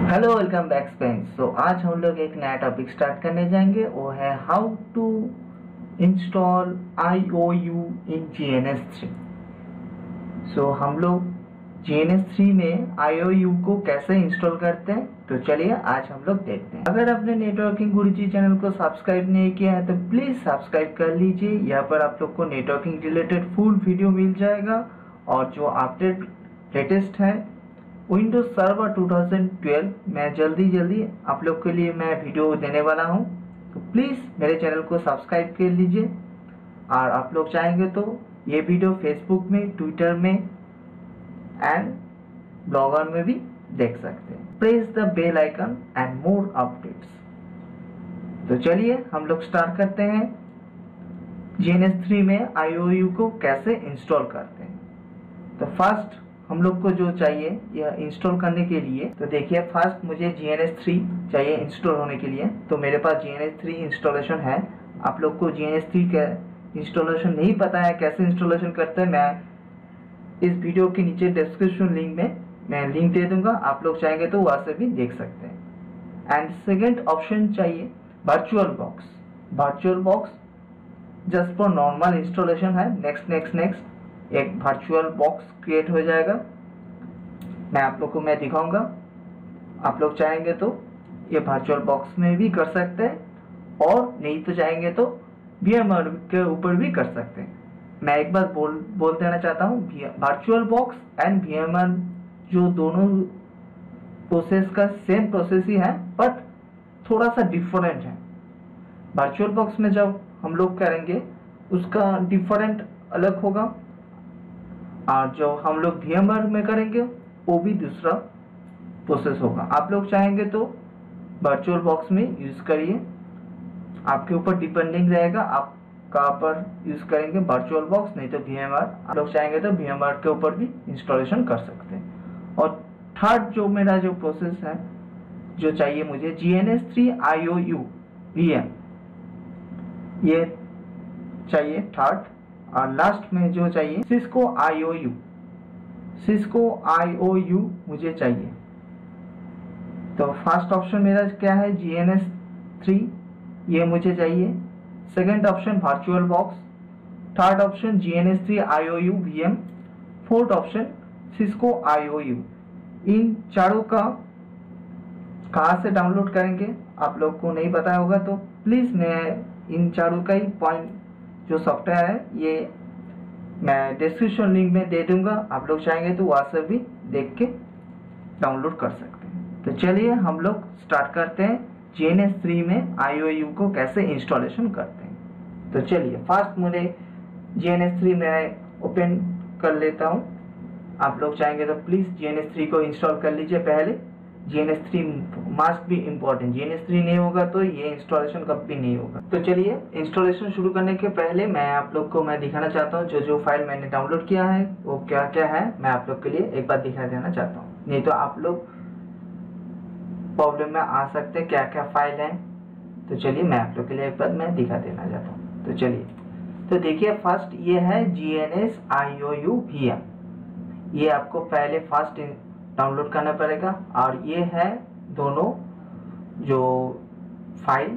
Hello welcome back friends. तो आज हम लोग एक नया टॉपिक स्टार्ट करने जाएंगे, वो है how to install IOU in GNS3। So हम लोग GNS3 में IOU को कैसे इंस्टॉल करते हैं, तो चलिए आज हम लोग देखते हैं। अगर आपने नेटवर्किंग गुरुजी चैनल को सब्सक्राइब नहीं किया है तो प्लीज़ सब्सक्राइब कर लीजिए। यहाँ पर आप लोग को नेटवर्किंग रिलेटेड फुल वीडियो मिल जाएगा और जो अपडेट लेटेस्ट है विंडोज सर्वर 2012 मैं जल्दी आप लोग के लिए मैं वीडियो देने वाला हूं, तो प्लीज़ मेरे चैनल को सब्सक्राइब कर लीजिए। और आप लोग चाहेंगे तो ये वीडियो फेसबुक में, ट्विटर में एंड ब्लॉगर में भी देख सकते हैं। Press the bell icon and more updates. तो चलिए हम लोग स्टार्ट करते हैं GNS3 में IOU को कैसे इंस्टॉल करते हैं। तो फर्स्ट हम लोग को जो चाहिए यह इंस्टॉल करने के लिए, तो देखिए फर्स्ट मुझे GNS3 चाहिए इंस्टॉल होने के लिए। तो मेरे पास GNS3 इंस्टॉलेशन है। आप लोग को GNS3 का इंस्टॉलेशन नहीं पता है कैसे इंस्टॉलेशन करते हैं, मैं इस वीडियो के नीचे डिस्क्रिप्शन लिंक में मैं लिंक दे दूंगा, आप लोग चाहेंगे तो वहाँ से भी देख सकते हैं। एंड सेकेंड ऑप्शन चाहिए virtual box. Virtual box just for normal installation है। नेक्स्ट एक वर्चुअल बॉक्स क्रिएट हो जाएगा। मैं आप लोग को मैं दिखाऊंगा। आप लोग चाहेंगे तो ये वर्चुअल बॉक्स में भी कर सकते हैं और नहीं तो चाहेंगे तो VMware के ऊपर भी कर सकते हैं। मैं एक बार बोल देना चाहता हूँ, वर्चुअल बॉक्स एंड VMware जो दोनों प्रोसेस का सेम प्रोसेस ही है बट थोड़ा सा डिफरेंट है। वर्चुअल बॉक्स में जब हम लोग करेंगे उसका डिफरेंट अलग होगा और जो हम लोग VMware में करेंगे वो भी दूसरा प्रोसेस होगा। आप लोग चाहेंगे तो वर्चुअल बॉक्स में यूज़ करिए, आपके ऊपर डिपेंडिंग रहेगा आप कहाँ पर यूज़ करेंगे, वर्चुअल बॉक्स नहीं तो VMware। आप लोग चाहेंगे तो VMware के ऊपर भी इंस्टॉलेशन कर सकते हैं। और थर्ड जो मेरा जो प्रोसेस है जो चाहिए मुझे GNS3 IOU VM, ये चाहिए थर्ड। और लास्ट में जो चाहिए Cisco IOU मुझे चाहिए। तो फर्स्ट ऑप्शन मेरा क्या है GNS3, ये मुझे चाहिए। Second option virtual box, third option GNS3 IOU VM, fourth option Cisco IOU। इन चारों का कहाँ से डाउनलोड करेंगे आप लोग को नहीं पता होगा तो प्लीज़ मैं इन चारों का ही पॉइंट जो सॉफ्टवेयर है ये मैं डिस्क्रिप्शन लिंक में दे दूंगा, आप लोग चाहेंगे तो वहाँ से भी देख के डाउनलोड कर सकते हैं। तो चलिए हम लोग स्टार्ट करते हैं GNS3 में IOU को कैसे इंस्टॉलेशन करते हैं। तो चलिए फर्स्ट मुझे GNS3 मैं ओपन कर लेता हूँ। आप लोग चाहेंगे तो प्लीज़ GNS3 को इंस्टॉल कर लीजिए पहले। GNS3 मस्ट भी इम्पोर्टेंट, GNS3 नहीं होगा तो ये इंस्टॉलेशन कभी नहीं होगा। तो चलिए इंस्टॉलेशन शुरू करने के पहले मैं आप लोग को मैं दिखाना चाहता हूँ जो फाइल मैंने डाउनलोड किया है वो क्या क्या है, मैं आप लोग के लिए एक बार दिखा देना चाहता हूँ, नहीं तो आप लोग प्रॉब्लम में आ सकते हैं क्या क्या फाइल है। तो चलिए मैं आप लोग के लिए एक बार मैं दिखा देना चाहता हूँ। तो चलिए तो देखिए फर्स्ट ये है GNS IOU VM, ये आपको पहले फर्स्ट डाउनलोड करना पड़ेगा। और ये है दोनों जो फाइल,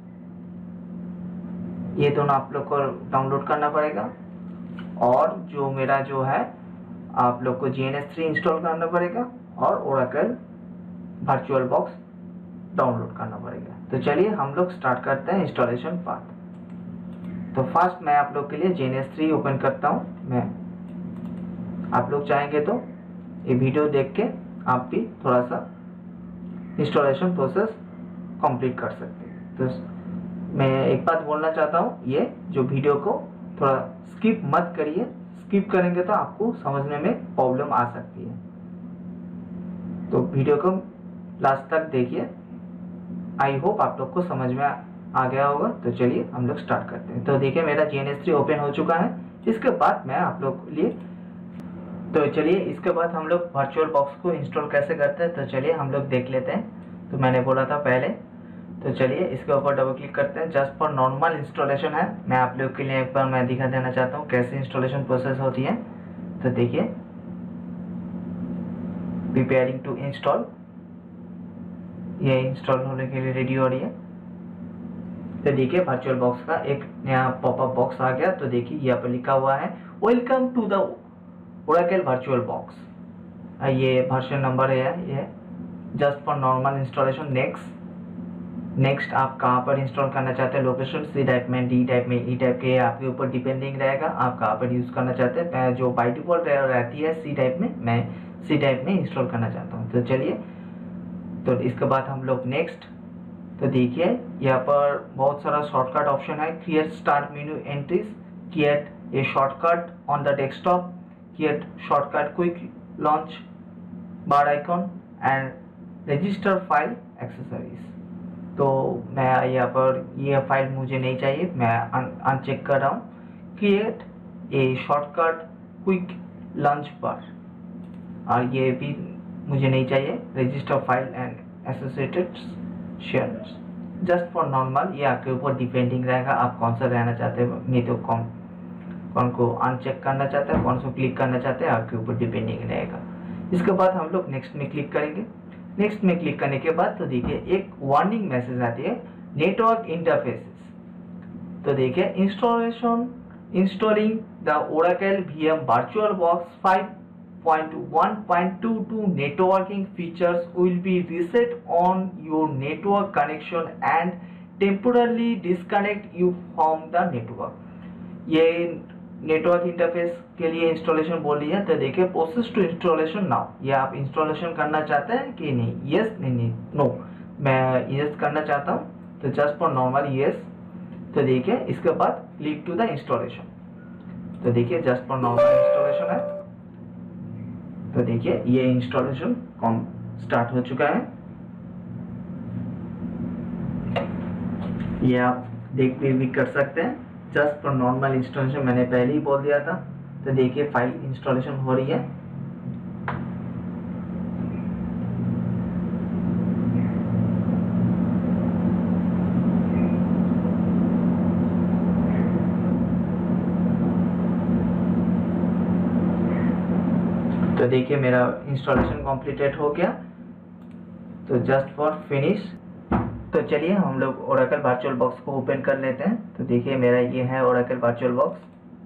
ये दोनों आप लोग को डाउनलोड करना पड़ेगा। और जो मेरा जो है आप लोग को GNS3 इंस्टॉल करना पड़ेगा और Oracle वर्चुअल बॉक्स डाउनलोड करना पड़ेगा। तो चलिए हम लोग स्टार्ट करते हैं इंस्टॉलेशन पार्ट। तो फर्स्ट मैं आप लोग के लिए GNS3 ओपन करता हूँ। मैं आप लोग चाहेंगे तो ये वीडियो देख के आप भी थोड़ा सा इंस्टॉलेशन प्रोसेस कंप्लीट कर सकते हैं। तो मैं एक बात बोलना चाहता हूँ, ये जो वीडियो को थोड़ा स्किप मत करिए, स्किप करेंगे तो आपको समझने में प्रॉब्लम आ सकती है। तो वीडियो को लास्ट तक देखिए, आई होप आप लोग को समझ में आ गया होगा। तो चलिए हम लोग स्टार्ट करते हैं। तो देखिए मेरा GNS3 ओपन हो चुका है। इसके बाद मैं आप लोग के लिए, तो चलिए इसके बाद हम लोग वर्चुअल बॉक्स को इंस्टॉल कैसे करते हैं तो चलिए हम लोग देख लेते हैं। तो मैंने बोला था पहले, तो चलिए इसके ऊपर डबल क्लिक करते हैं। जस्ट फॉर नॉर्मल इंस्टॉलेशन है, मैं आप लोग के लिए एक बार मैं दिखा देना चाहता हूँ कैसे इंस्टॉलेशन प्रोसेस होती है। तो देखिए प्रिपेयरिंग टू इंस्टॉल, ये इंस्टॉल होने के लिए रेडी हो रही है। तो देखिए वर्चुअल बॉक्स का एक नया पॉपअप बॉक्स आ गया। तो देखिए यहाँ पर लिखा हुआ है welcome to the Oracle virtual box. ये वर्जन नंबर है, ये just for normal installation. Next आप कहाँ पर इंस्टॉल करना चाहते हैं, लोकेशन सी टाइप में, डी टाइप में, ई टाइप के आपके ऊपर डिपेंडिंग रहेगा आप कहाँ पर यूज़ करना चाहते हैं। जो बाई डिफॉल्ट रहती है सी टाइप में, मैं सी टाइप में इंस्टॉल करना चाहता हूँ। तो चलिए, तो इसके बाद हम लोग नेक्स्ट। तो देखिए यहाँ पर बहुत सारा शॉर्टकट ऑप्शन है। Create start menu entries, create a shortcut on the desktop, create shortcut quick launch bar icon and register file accessories. तो मैं यहाँ पर ये फाइल मुझे नहीं चाहिए, मैं अनचेक कर रहा हूँ। Create a shortcut quick launch bar, और ये भी मुझे नहीं चाहिए। Register file and associated shares, just for normal. ये आपके ऊपर डिपेंडिंग रहेगा आप कौन सा रहना चाहते हैं। मैं तो कौन को अनचेक करना चाहते हैं, कौन सा क्लिक करना चाहते हैं, आपके ऊपर डिपेंडिंग रहेगा। इसके बाद हम लोग नेक्स्ट में क्लिक करेंगे। नेक्स्ट में क्लिक करने के बाद तो देखिए एक वार्निंग मैसेज आती है, नेटवर्क इंटरफेसेस। तो देखिए installing the Oracle VM virtual box 5.1.22 networking features will be reset on your network connection and temporarily disconnect you from the network। ये नेटवर्क इंटरफेस के लिए इंस्टॉलेशन बोल रही है। तो देखिए प्रोसेस टू इंस्टॉलेशन नाउ, ये आप इंस्टॉलेशन करना चाहते हैं कि नहीं, यस नहीं नो, मैं यस करना चाहता हूँ। तो जस्ट फॉर नॉर्मल यस। तो देखिए इसके बाद क्लिक टू द इंस्टॉलेशन। तो देखिए जस्ट फॉर नॉर्मल इंस्टॉलेशन है। तो देखिए ये इंस्टॉलेशन स्टार्ट हो चुका है। ये आप देख भी कर सकते हैं। जस्ट फॉर नॉर्मल इंस्टॉलेशन मैंने पहले ही बोल दिया था। तो देखिए फाइल इंस्टॉलेशन हो रही है। तो देखिए मेरा इंस्टॉलेशन कंप्लीटेड हो गया। तो जस्ट फॉर फिनिश। तो चलिए हम लोग ओरेकल वर्चुअल बॉक्स को ओपन कर लेते हैं। तो देखिए मेरा ये है ओरेकल वर्चुअल बॉक्स।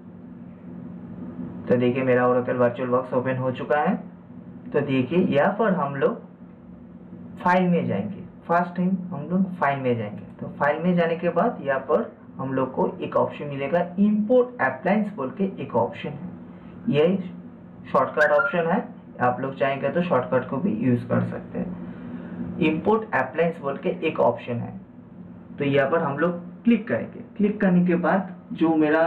तो देखिए मेरा ओरेकल वर्चुअल बॉक्स ओपन हो चुका है। तो देखिए यहाँ पर हम लोग फाइल में जाएंगे। फर्स्ट टाइम हम लोग फाइल में जाएंगे। तो फाइल में जाने के बाद यहाँ पर हम लोग को एक ऑप्शन मिलेगा, इंपोर्ट अप्लायंस बोल के एक ऑप्शन है। ये शॉर्टकट ऑप्शन है, आप लोग चाहेंगे तो शॉर्टकट को भी यूज कर सकते हैं। इंपोर्ट अप्लायंस बोल के एक ऑप्शन है। तो यहाँ पर हम लोग क्लिक करेंगे। क्लिक करने के बाद जो मेरा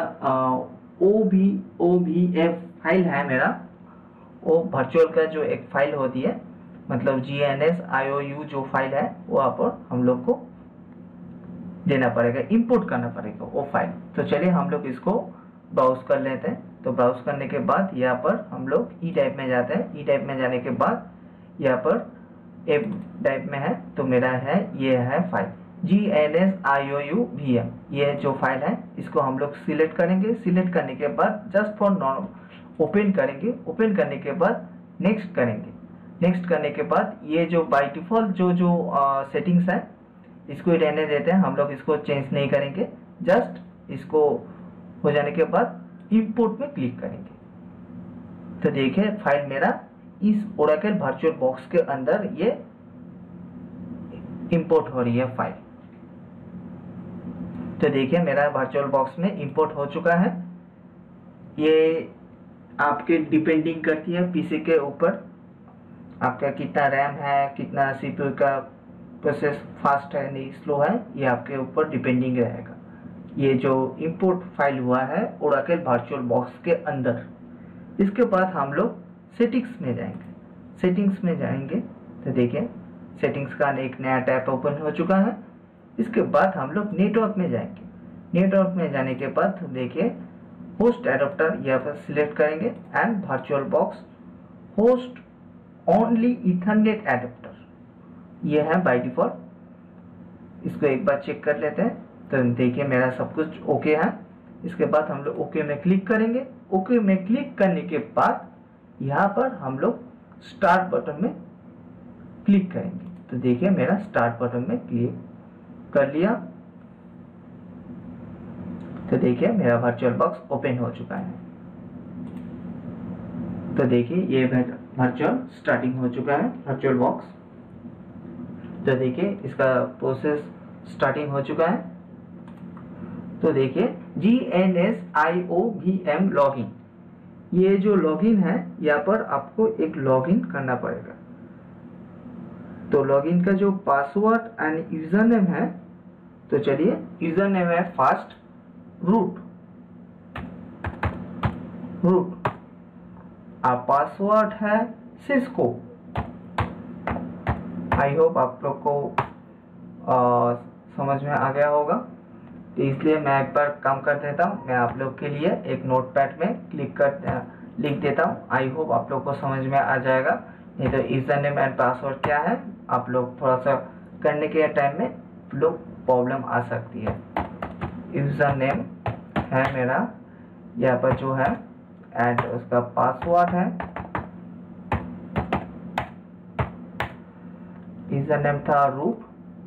OVF फाइल है, मेरा वो वर्चुअल का जो एक फाइल होती है, मतलब GNS IOU जो फाइल है, वो यहाँ पर हम लोग को देना पड़ेगा, इंपोर्ट करना पड़ेगा वो फाइल। तो चलिए हम लोग इसको ब्राउज कर लेते हैं। तो ब्राउज करने के बाद यहाँ पर हम लोग ई टाइप में जाते हैं। ई टाइप में जाने के बाद यहाँ पर एफ टाइप में है, तो मेरा है ये है फाइल GNS IOU VM। ये जो फाइल है इसको हम लोग सिलेक्ट करेंगे। सिलेक्ट करने के बाद जस्ट फॉर नॉर्मल ओपन करेंगे। ओपन करने के बाद नेक्स्ट करेंगे। नेक्स्ट करने के बाद ये जो बाय डिफॉल्ट जो सेटिंग्स है इसको रहने देते हैं, हम लोग इसको चेंज नहीं करेंगे। जस्ट इसको हो जाने के बाद इंपोर्ट में क्लिक करेंगे। तो देखिए फाइल मेरा इस ओरेकल वर्चुअल बॉक्स के अंदर ये इंपोर्ट हो रही है फाइल। तो देखिए मेरा वर्चुअल बॉक्स में इंपोर्ट हो चुका है। ये आपके डिपेंडिंग करती है पीसी के ऊपर, आपका कितना रैम है, कितना CPU का प्रोसेस फास्ट है नहीं स्लो है, ये आपके ऊपर डिपेंडिंग रहेगा। ये जो इंपोर्ट फाइल हुआ है ओरेकल वर्चुअल बॉक्स के अंदर। इसके बाद हम लोग सेटिंग्स में जाएंगे। सेटिंग्स में जाएंगे तो देखिए सेटिंग्स का एक नया टैब ओपन हो चुका है। इसके बाद हम लोग नेटवर्क में जाएंगे। नेटवर्क में जाने के बाद देखिए होस्ट एडाप्टर यहाँ पर सिलेक्ट करेंगे and virtual box host only ethernet adapter, ये है बाय डिफॉल्ट। इसको एक बार चेक कर लेते हैं। तो देखिए मेरा सब कुछ ओके है। इसके बाद हम लोग ओके में क्लिक करेंगे। ओके में क्लिक करने के बाद यहाँ पर हम लोग स्टार्ट बटन में क्लिक करेंगे। तो देखिए मेरा स्टार्ट बटन में क्लिक कर लिया, तो देखिए मेरा वर्चुअल बॉक्स ओपन हो चुका है। तो देखिए ये वर्चुअल स्टार्टिंग हो चुका है वर्चुअल बॉक्स। तो देखिए इसका प्रोसेस स्टार्टिंग हो चुका है। तो देखिए GNSIOVM लॉगिन, ये जो लॉगिन है यहाँ पर आपको एक लॉगिन करना पड़ेगा। तो लॉगिन का जो पासवर्ड एंड यूजर नेम है, तो चलिए यूजर नेम है फास्ट रूट और पासवर्ड है सिस्को। आई होप आप लोग को समझ में आ गया होगा, तो इसलिए मैं एक बार काम कर देता हूँ। मैं आप लोग के लिए एक नोटपैड में लिख देता हूँ। आई होप आप लोग को समझ में आ जाएगा। नहीं तो यूजर नेम एंड पासवर्ड क्या है, आप लोग थोड़ा सा करने के टाइम में लोग प्रॉब्लम आ सकती है। यूजर नेम है मेरा यहाँ पर जो है एंड उसका पासवर्ड है, यूजर नेम था रूट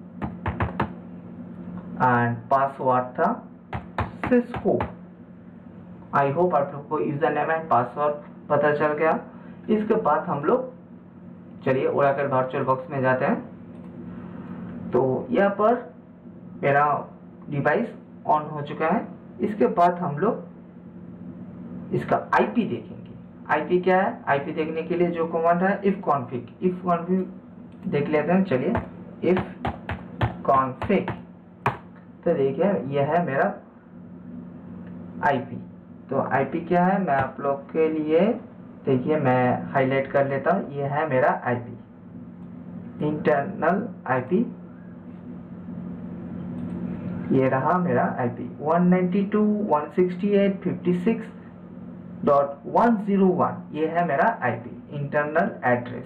एंड पासवर्ड था सिस्को। आई होप आप लोग को यूजर नेम एंड पासवर्ड पता चल गया। इसके बाद हम लोग चलिए ओरेकल वर्चुअल बॉक्स में जाते हैं। तो यहाँ पर मेरा डिवाइस ऑन हो चुका है। इसके बाद हम लोग इसका आईपी देखेंगे। आईपी क्या है, आईपी देखने के लिए जो कमांड है इफ कॉन्फिग देख लेते हैं। चलिए इफ कॉन्फिग, तो देखिए यह है मेरा आईपी। तो आईपी क्या है मैं आप लोग के लिए देखिए मैं हाईलाइट कर लेता हूँ। यह है मेरा आईपी, इंटरनल आईपी, ये रहा मेरा आईपी 192.168.56.101। ये है मेरा आईपी इंटरनल एड्रेस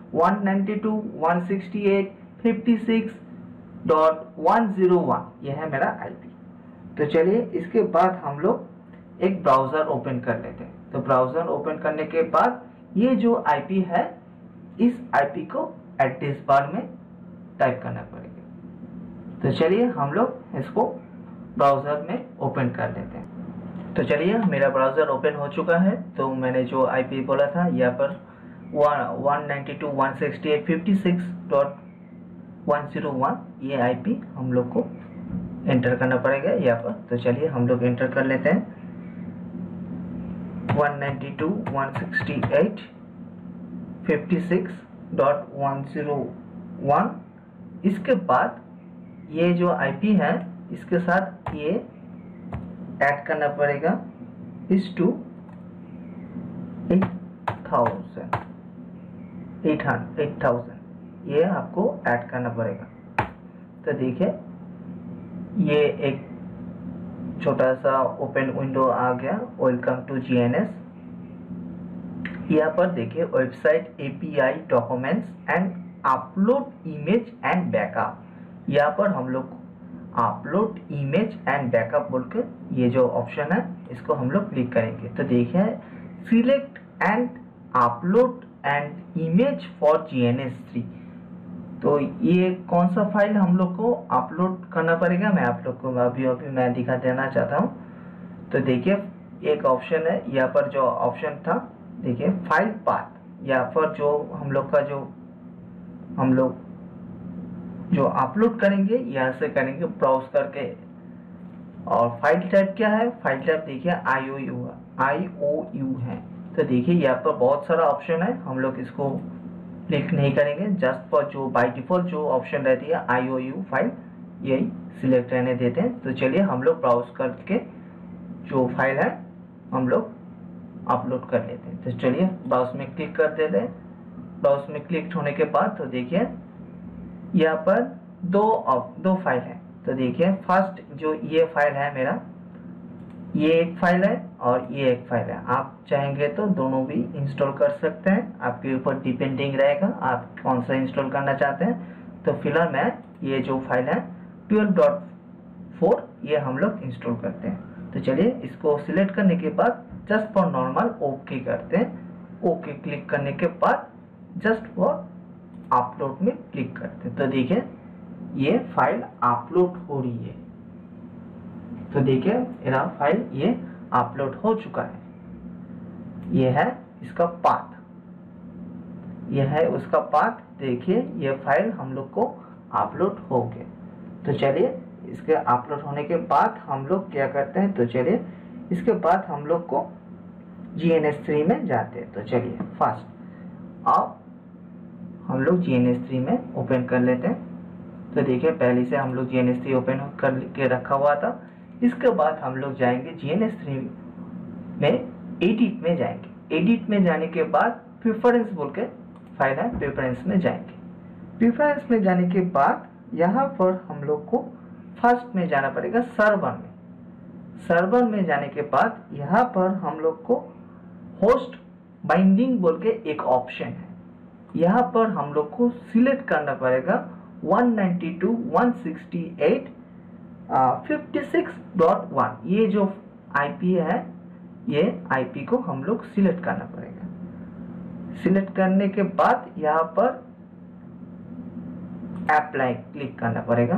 192.168.56.101। ये है मेरा आईपी। तो चलिए इसके बाद हम लोग एक ब्राउज़र ओपन कर लेते हैं। तो ब्राउज़र ओपन करने के बाद ये जो आईपी है, इस आईपी को एड्रेस बार में टाइप करना पड़ेगा। तो चलिए हम लोग इसको ब्राउज़र में ओपन कर लेते हैं। तो चलिए मेरा ब्राउज़र ओपन हो चुका है। तो मैंने जो आईपी बोला था यहाँ पर 192.168.56.101 ये आईपी हम लोग को एंटर करना पड़ेगा यहाँ पर। तो चलिए हम लोग एंटर कर लेते हैं 192.168.56.101। इसके बाद ये जो आईपी है इसके साथ ये ऐड करना पड़ेगा इस टू 8000 ये आपको ऐड करना पड़ेगा। तो देखिए ये एक छोटा सा ओपन विंडो आ गया, वेलकम टू जीएनएस। यहाँ पर देखिए website API documents and upload image and backup. यहाँ पर हम लोग अपलोड इमेज एंड बैकअप बोलकर ये जो ऑप्शन है इसको हम लोग क्लिक करेंगे। तो देखिए select and upload and image for GNS3। तो ये कौन सा फाइल हम लोग को अपलोड करना पड़ेगा मैं आप लोग को अभी मैं दिखा देना चाहता हूँ। तो देखिए एक ऑप्शन है यहाँ पर, जो ऑप्शन था देखिए फाइल पाथ। यहाँ पर जो हम लोग का जो अपलोड करेंगे यहाँ से करेंगे ब्राउज करके। और फाइल टाइप क्या है, फाइल टाइप देखिए IOU है। तो देखिए यहाँ पर बहुत सारा ऑप्शन है, हम लोग इसको क्लिक नहीं करेंगे। जस्ट फॉर जो बाय डिफॉल्ट जो ऑप्शन रहती है IOU फाइल, यही सिलेक्ट रहने देते हैं। तो चलिए हम लोग ब्राउज करके जो फाइल है हम लोग अपलोड कर लेते हैं। तो चलिए ब्राउज में क्लिक कर देते हैं। ब्राउज में क्लिक होने के बाद तो देखिए यहाँ पर दो फाइल है। तो देखिए फर्स्ट जो ये फाइल है मेरा, ये एक फाइल है और ये एक फाइल है। आप चाहेंगे तो दोनों भी इंस्टॉल कर सकते हैं, आपके ऊपर डिपेंडिंग रहेगा आप कौन सा इंस्टॉल करना चाहते हैं। तो फिलहाल मैं ये जो फाइल है 12.4 ये हम लोग इंस्टॉल करते हैं। तो चलिए इसको सिलेक्ट करने के बाद जस्ट फॉर नॉर्मल ओके करते हैं। ओके क्लिक करने के बाद जस्ट फॉर अपलोड में क्लिक करते हैं तो देखिए ये फाइल अपलोड हो रही है। तो देखिए मेरा फाइल ये अपलोड हो चुका है। ये है इसका पाथ, यह है उसका पाथ। देखिए ये फाइल हम लोग को अपलोड हो गया। तो चलिए इसके अपलोड होने के बाद हम लोग क्या करते हैं, तो चलिए इसके बाद हम लोग को GNS3 में जाते हैं। तो चलिए फर्स्ट अब हम लोग GNS3 में ओपन कर लेते हैं। तो देखिए पहले से हम लोग GNS3 ओपन कर के रखा हुआ था। इसके बाद हम लोग जाएंगे GNS3 में एडिट में जाएंगे। एडिट में जाने के बाद प्रेफरेंस बोल के फाइल है, प्रेफरेंस में जाएंगे। प्रेफरेंस में जाने के बाद यहाँ पर हम लोग को फर्स्ट में जाना पड़ेगा सर्वर में। सर्वर में जाने के बाद यहाँ पर हम लोग को होस्ट बाइंडिंग बोल के एक ऑप्शन है। यहाँ पर हम लोग को सिलेक्ट करना पड़ेगा 192.168.56.1 ये जो IP है, ये IP को हम लोग सिलेक्ट करना पड़ेगा। सिलेक्ट करने के बाद यहाँ पर अप्लाई क्लिक करना पड़ेगा।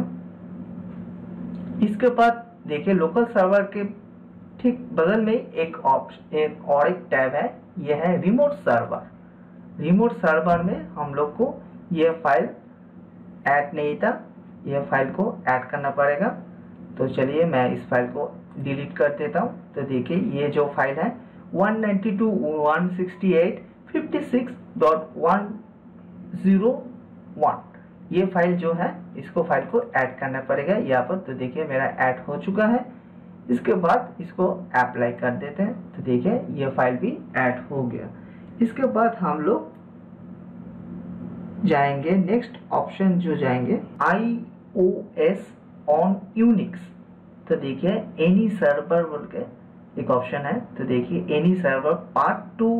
इसके बाद देखिए लोकल सर्वर के ठीक बगल में एक टैब है, यह है रिमोट सर्वर। रिमोट सर्वर में हम लोग को यह फाइल ऐड नहीं था, यह फाइल को ऐड करना पड़ेगा। तो चलिए मैं इस फाइल को डिलीट कर देता हूँ। तो देखिए ये जो फाइल है 192.168.56.101 ये फाइल जो है, इसको फाइल को ऐड करना पड़ेगा यहाँ पर। तो देखिए मेरा ऐड हो चुका है। इसके बाद इसको अप्लाई कर देते हैं। तो देखिए ये फाइल भी ऐड हो गया। इसके बाद हम लोग जाएंगे नेक्स्ट ऑप्शन जो जाएंगे iOS ऑन यूनिक्स। तो देखिए एनी सर्वर बोल के एक ऑप्शन है। तो देखिए any server part to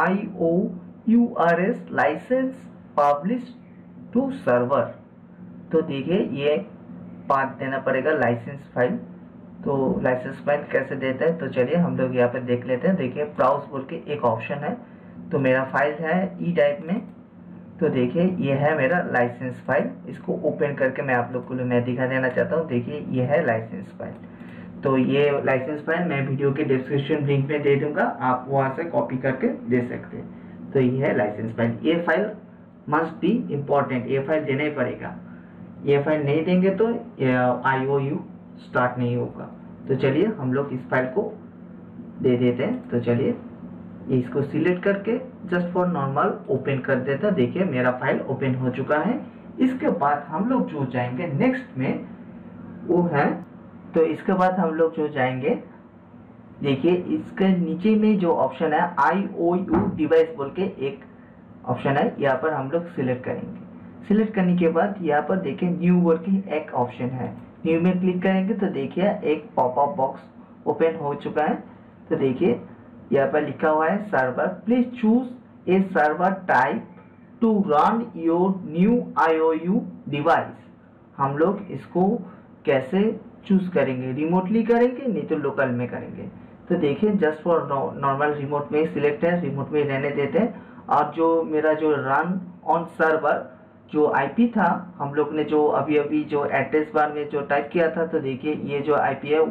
IOURS license publish to server. तो देखिए ये पाथ देना पड़ेगा लाइसेंस फाइल। तो लाइसेंस फाइल कैसे देता है, तो चलिए हम लोग यहाँ पे देख लेते हैं। देखिए ब्राउज बोल के एक ऑप्शन है। तो मेरा फाइल है ई टाइप में। तो देखिए ये है मेरा लाइसेंस फाइल। इसको ओपन करके मैं आप लोग को मैं दिखा देना चाहता हूँ। देखिए ये है लाइसेंस फाइल। तो ये लाइसेंस फाइल मैं वीडियो के डिस्क्रिप्शन लिंक में दे दूंगा, आप वहाँ से कॉपी करके दे सकते हैं। तो ये है लाइसेंस फाइल। ये फाइल मस्ट बी इम्पोर्टेंट, ये फाइल देना ही पड़ेगा। ये फाइल नहीं देंगे तो IOU स्टार्ट नहीं होगा। तो चलिए हम लोग इस फाइल को दे देते हैं। तो चलिए इसको सिलेक्ट करके जस्ट फॉर नॉर्मल ओपन कर देता। देखिए मेरा फाइल ओपन हो चुका है। इसके बाद हम लोग जो जाएंगे नेक्स्ट में वो है, तो इसके बाद हम लोग जो जाएंगे, देखिए इसके नीचे में जो ऑप्शन है IOU डिवाइस बोल के एक ऑप्शन है, यहाँ पर हम लोग सिलेक्ट करेंगे। सिलेक्ट करने के बाद यहाँ पर देखिए न्यू बोल के एक ऑप्शन है, न्यू में क्लिक करेंगे तो देखिए एक पॉपअप बॉक्स ओपन हो चुका है। तो देखिए यहाँ पर लिखा हुआ है server, please choose a server type to run your new IOU device. हम लोग इसको कैसे चूज करेंगे, रिमोटली करेंगे नहीं तो लोकल में करेंगे। तो देखिए जस्ट फॉर नॉर्मल रिमोट में सिलेक्ट है, रिमोट में रहने देते हैं। और जो मेरा जो रन ऑन सर्वर जो IP था, हम लोग ने जो अभी जो एड्रेस बार में जो टाइप किया था, तो देखिए ये जो IP है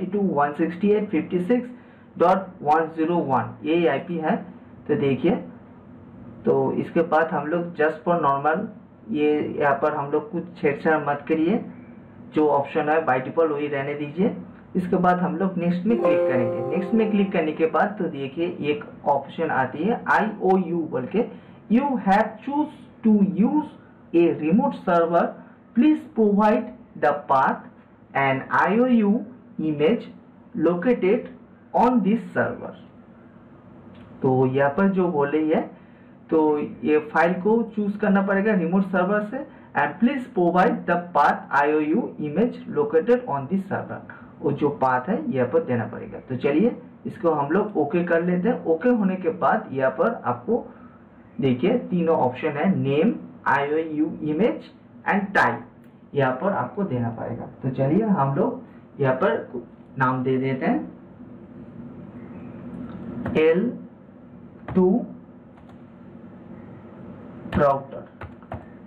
192.168.56.101 ये IP है। तो देखिए तो इसके बाद हम लोग जस्ट फॉर नॉर्मल ये यहाँ पर हम लोग कुछ छेड़छाड़ मत करिए, जो ऑप्शन है बाय डिफॉल्ट वही रहने दीजिए। इसके बाद हम लोग नेक्स्ट में क्लिक करेंगे। नेक्स्ट में क्लिक करने के बाद तो देखिए एक ऑप्शन आती है IOU बोल के, you have choose to use a remote server, please provide the path and IOU image located on this server. तो यहाँ पर जो बोल रही है, तो ये फाइल को चूज करना पड़ेगा रिमोट सर्वर से, and please provide the path IOU image located on this server. वो जो पाथ है यहाँ पर देना पड़ेगा। तो चलिए इसको हम लोग ओके कर लेते हैं। ओके होने के बाद यहाँ पर आपको देखिए तीनों ऑप्शन है, name, IOU image and type, यहाँ पर आपको देना पड़ेगा। तो चलिए हम लोग यहाँ पर नाम दे देते हैं L2 राउटर।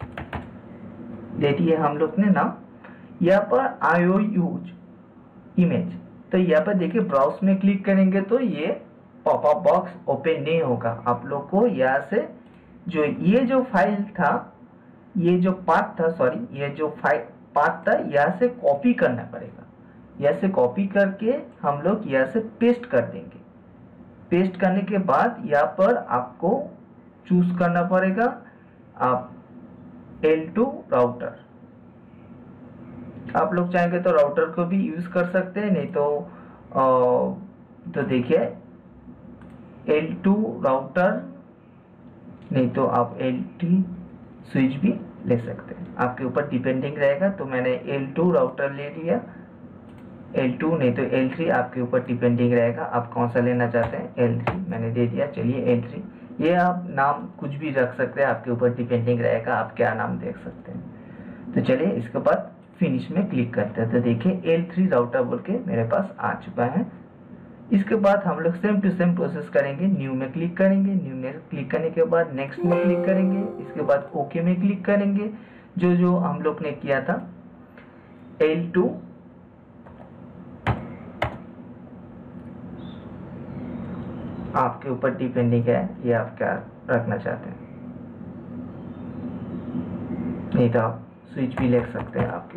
दे दिए हम लोग ने नाम। यहाँ पर IOU इमेज, तो यहाँ पर देखिए ब्राउज में क्लिक करेंगे तो ये पॉपअप बॉक्स ओपन नहीं होगा। आप लोग को यहाँ से जो ये जो फाइल था, ये जो पाथ था, सॉरी ये जो पाथ था, यहाँ से कॉपी करना पड़ेगा। यहाँ से कॉपी करके हम लोग यहाँ से पेस्ट कर देंगे। पेस्ट करने के बाद यहाँ पर आपको चूज करना पड़ेगा आप L2 राउटर। आप लोग चाहेंगे तो राउटर को भी यूज कर सकते हैं, नहीं तो देखिए L2 राउटर, नहीं तो आप L3 स्विच भी ले सकते हैं, आपके ऊपर डिपेंडिंग रहेगा। तो मैंने L2 राउटर ले लिया, L2 नहीं तो L3 आपके ऊपर डिपेंडिंग रहेगा, आप कौन सा लेना चाहते हैं। L3 मैंने दे दिया, चलिए L3। ये आप नाम कुछ भी रख सकते हैं, आपके ऊपर डिपेंडिंग रहेगा आप क्या नाम देख सकते हैं। तो चलिए इसके बाद फिनिश में क्लिक करते हैं। तो देखिए L3 राउटर बोल के मेरे पास आ चुका है। इसके बाद हम लोग सेम टू सेम प्रोसेस करेंगे। न्यू में क्लिक करेंगे, न्यू में क्लिक करने के बाद नेक्स्ट में क्लिक करेंगे, इसके बाद ओके में क्लिक करेंगे। जो जो हम लोग ने किया था L2 आपके ऊपर डिपेंडिंग है, ये आप क्या रखना चाहते हैं, नहीं तो आप स्विच भी ले सकते हैं आपके।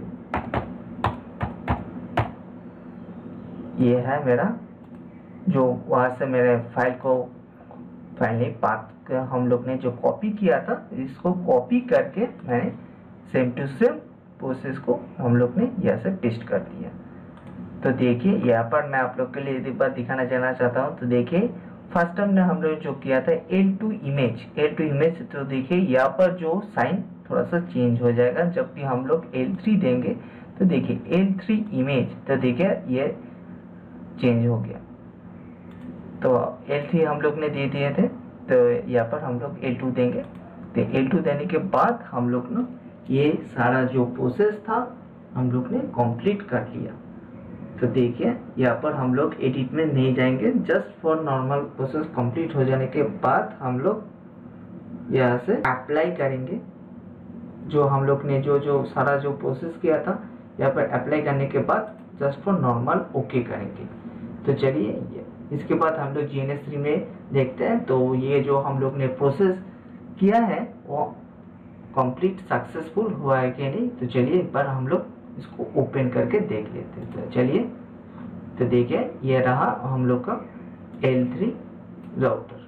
ये है मेरा जो वहां से मेरे फाइल नहीं पाथ हम लोग ने जो कॉपी किया था, इसको कॉपी करके मैंने सेम टू सेम प्रोसेस को हम लोग ने यहाँ से पेस्ट कर दिया। तो देखिए यहाँ पर मैं आप लोग के लिए एक बार दिखाना चाहता हूँ। तो देखिए फर्स्ट टाइम ने हम लोग जो किया था L2 इमेज, तो देखिए यहाँ पर जो साइन थोड़ा सा चेंज हो जाएगा। जब भी हम लोग L3 देंगे तो देखिए L3 इमेज, तो देखिए ये चेंज हो गया। तो L3 हम लोग ने दे दिए थे, तो यहाँ पर हम लोग L2 देंगे। तो L2 देने के बाद हम लोग ना ये सारा जो प्रोसेस था हम लोग ने कंप्लीट कर लिया। तो देखिए यहाँ पर हम लोग एडिट में नहीं जाएंगे, just for normal process complete हो जाने के बाद हम लोग यहाँ से अप्लाई करेंगे। जो हम लोग ने जो सारा जो प्रोसेस किया था यहाँ पर अप्लाई करने के बाद जस्ट फॉर नॉर्मल ओके करेंगे। तो चलिए इसके बाद हम लोग GNS3 में देखते हैं। तो ये जो हम लोग ने प्रोसेस किया है वो कंप्लीट सक्सेसफुल हुआ है कि नहीं। तो चलिए एक बार हम लोग इसको ओपन करके देख लेते हैं। तो चलिए, तो देखिए ये रहा हम लोग का L3 राउटर।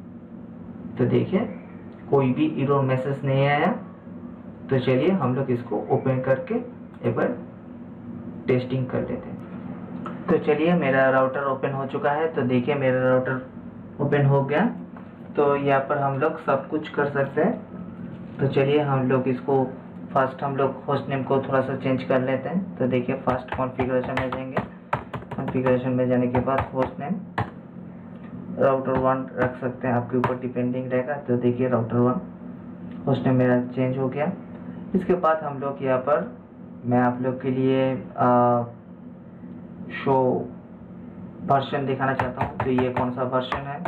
तो देखिए कोई भी एरर मैसेज नहीं आया। तो चलिए हम लोग इसको ओपन करके एक बार टेस्टिंग कर लेते हैं। तो चलिए मेरा राउटर ओपन हो चुका है। तो देखिए मेरा राउटर ओपन हो गया। तो यहाँ पर हम लोग सब कुछ कर सकते हैं। तो चलिए हम लोग इसको फर्स्ट हम लोग होस्ट नेम को थोड़ा सा चेंज कर लेते हैं। तो देखिए फर्स्ट कॉन्फ़िगरेशन में जाएंगे, कॉन्फ़िगरेशन में जाने के बाद होस्ट नेम राउटर 1 रख सकते हैं, आपके ऊपर डिपेंडिंग रहेगा। तो देखिए राउटर 1 होस्ट नेम मेरा चेंज हो गया। इसके बाद हम लोग यहाँ पर मैं आप लोग के लिए शो वर्जन दिखाना चाहता हूँ। तो ये कौन सा वर्जन है,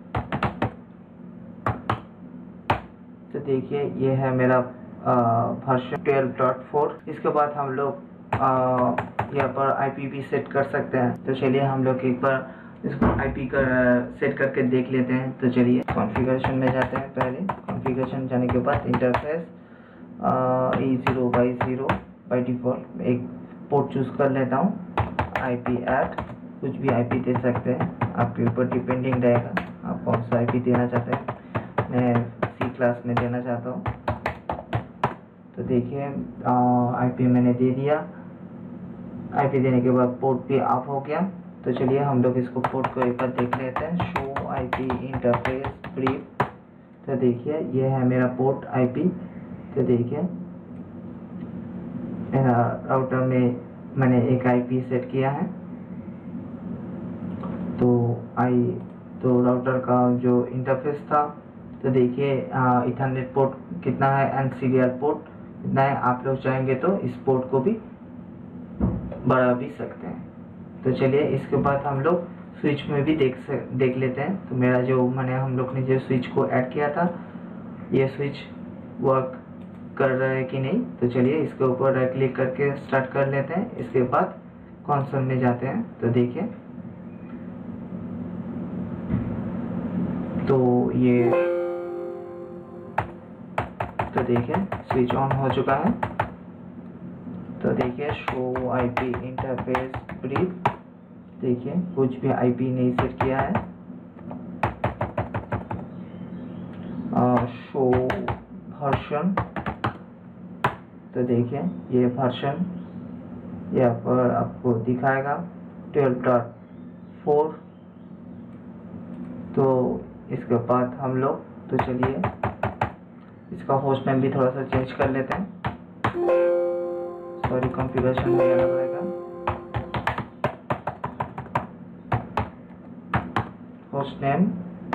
तो देखिए ये है मेरा वर्जन 12.4। इसके बाद हम लोग यहाँ पर IP भी सेट कर सकते हैं। तो चलिए हम लोग एक बार इसको IP कर सेट करके देख लेते हैं। तो चलिए कॉन्फ़िगरेशन में जाते हैं। पहले कॉन्फ़िगरेशन जाने के बाद इंटरफेस E0x0 बाई डिफ़ॉल्ट एक पोर्ट चूज़ कर लेता हूँ। IP ऐड कुछ भी IP दे सकते हैं, आपके ऊपर डिपेंडिंग रहेगा आप कौन सा IP देना चाहते हैं। मैं C क्लास में देना चाहता हूँ। तो देखिए IP मैंने दे दिया। IP देने के बाद पोर्ट भी ऑफ हो गया। तो चलिए हम लोग इसको पोर्ट को एक बार देख लेते हैं। Show IP interface brief. तो देखिए ये है मेरा पोर्ट IP। तो देखिए मेरा राउटर में मैंने एक IP सेट किया है। तो राउटर का जो इंटरफेस था, तो देखिए इथरनेट पोर्ट कितना है एंड सीरियल पोर्ट कितना है। आप लोग चाहेंगे तो इस पोर्ट को भी बढ़ा भी सकते हैं। तो चलिए इसके बाद हम लोग स्विच में भी देख लेते हैं। तो मेरा जो हम लोग ने जो स्विच को ऐड किया था, ये स्विच वर्क कर रहा है कि नहीं। तो चलिए इसके ऊपर राइट क्लिक करके स्टार्ट कर लेते हैं। इसके बाद कंसोल में जाते हैं। तो देखिए तो देखिए स्विच ऑन हो चुका है। तो देखिए शो आईपी इंटरफेस ब्रीफ, देखिए कुछ भी आईपी नहीं सेट किया है। शो वर्जन, तो देखिए ये वर्जन यहाँ पर आपको दिखाएगा 12.4। तो इसके बाद हम लोग, तो चलिए इसका होस्ट नेम भी थोड़ा सा चेंज कर लेते हैं। सॉरी, कॉन्फ़िगरेशन में जाना पड़ेगा। Host name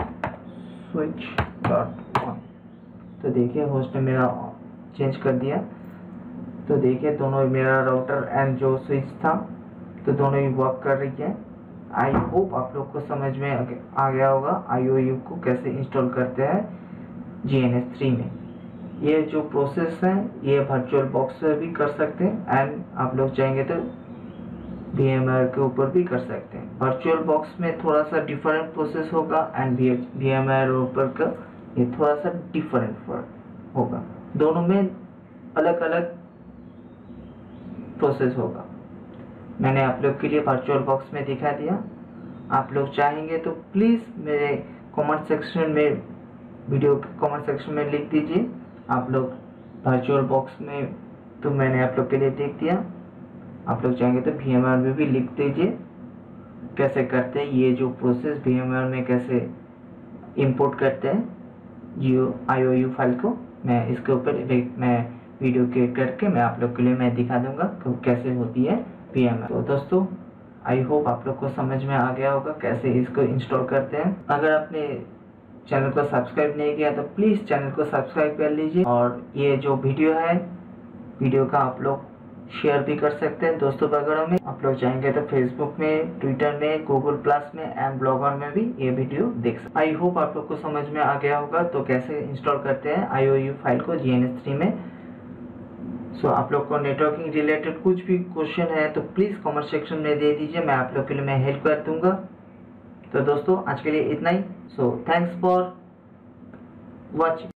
switch.1। तो देखिए होस्ट नेम मेरा चेंज कर दिया। तो देखिए दोनों मेरा राउटर एंड जो स्विच था तो दोनों ही वर्क कर रही है। आई होप आप लोग को समझ में आ गया होगा IOU को कैसे इंस्टॉल करते हैं GNS3 में। ये जो प्रोसेस है ये वर्चुअल बॉक्स पर भी कर सकते हैं एंड आप लोग चाहेंगे तो VMware के ऊपर भी कर सकते हैं। वर्चुअल बॉक्स में थोड़ा सा डिफरेंट प्रोसेस होगा एंड VMware ऊपर का ये थोड़ा सा डिफरेंट होगा। दोनों में अलग अलग प्रोसेस होगा। मैंने आप लोग के लिए वर्चुअल बॉक्स में दिखा दिया। आप लोग चाहेंगे तो प्लीज़ मेरे कमेंट सेक्शन में, वीडियो के कमेंट सेक्शन में लिख दीजिए आप लोग वर्चुअल बॉक्स में। तो मैंने आप लोग के लिए देख दिया। आप लोग चाहेंगे तो VMware में भी लिख दीजिए कैसे करते हैं ये जो प्रोसेस VMware में कैसे इंपोर्ट करते हैं IOU फाइल को। मैं इसके ऊपर मैं वीडियो क्रिएट करके मैं आप लोग के लिए मैं दिखा दूंगा कैसे होती है VMware। तो दोस्तों आई होप आप लोग को समझ में आ गया होगा कैसे इसको इंस्टॉल करते हैं। अगर आपने चैनल को सब्सक्राइब नहीं किया तो प्लीज़ चैनल को सब्सक्राइब कर लीजिए। और ये जो वीडियो है, वीडियो का आप लोग शेयर भी कर सकते हैं दोस्तों वगैरह में। आप लोग चाहेंगे तो फेसबुक में, ट्विटर में, गूगल प्लस में एंड ब्लॉगर में भी ये वीडियो देख सकते। आई होप आप लोग को समझ में आ गया होगा तो कैसे इंस्टॉल करते हैं IOU फाइल को GNS3 में। सो आप लोग को नेटवर्किंग रिलेटेड कुछ भी क्वेश्चन है तो प्लीज़ कमेंट सेक्शन में दे दीजिए, मैं आप लोग के लिए मैं हेल्प कर दूंगा। तो दोस्तों आज के लिए इतना ही। So thanks for watching.